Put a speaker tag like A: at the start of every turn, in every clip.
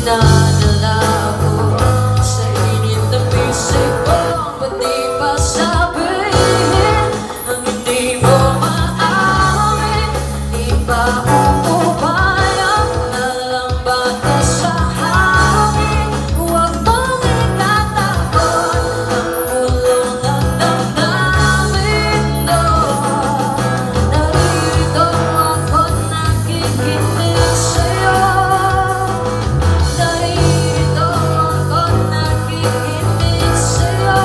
A: Dinadala ko sa init na pisik ko. Ba't di pa sabihin ang hindi mo maamin? Di ba upupayang na lang bata sa hangin? Huwag mong itatakot ang ulo ng damdamin. Narito ako nakikinig sa'yo. Narito ako nakikinig sa'yo.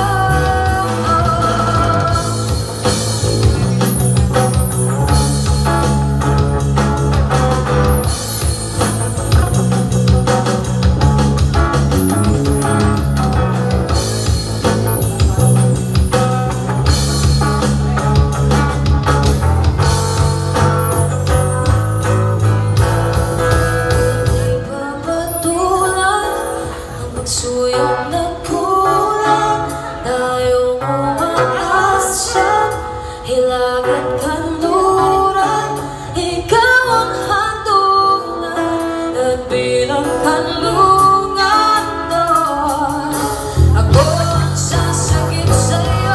A: Suyong nagkulang, tayong umaasya, hilag at kanluran. Ikaw ang handungan at bilang kanlungan doon. Ako ang sasakit sa'yo.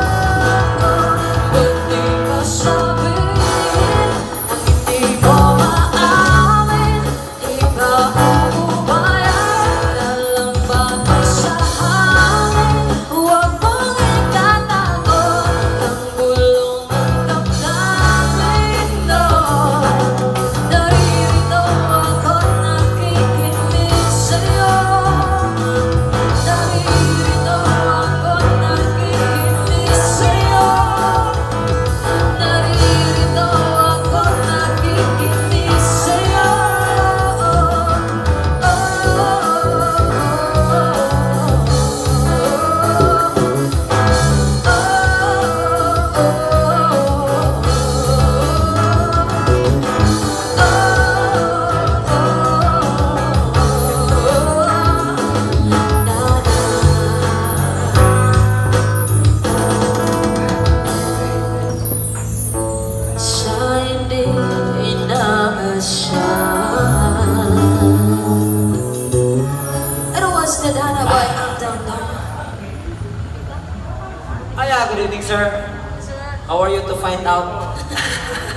A: Ba't di ka sabihin ang hindi mo maamin? Di ba
B: Good evening, sir. How are you to find out?